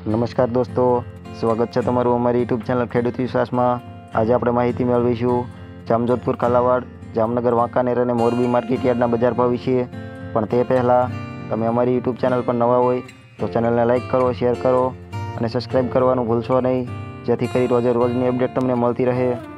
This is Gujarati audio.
નમસ્કાર દોસ્તો, સ્વાગત છે તમારું અમારી યુટ્યુબ ચેનલ ખેડૂત વિશ્વાસમાં। આજે આપણે માહિતી મેળવીશું જામજોધપુર, કાલાવાડ, જામનગર, વાંકાનેર અને મોરબી માર્કેટયાર્ડના બજાર ભાવ વિશે। પણ તે પહેલાં તમે અમારી યુટ્યુબ ચેનલ પર નવા હોય તો ચેનલને લાઇક કરો, શેર કરો અને સબસ્ક્રાઈબ કરવાનું ભૂલશો નહીં, જેથી કરી રોજે રોજની અપડેટ તમને મળતી રહે।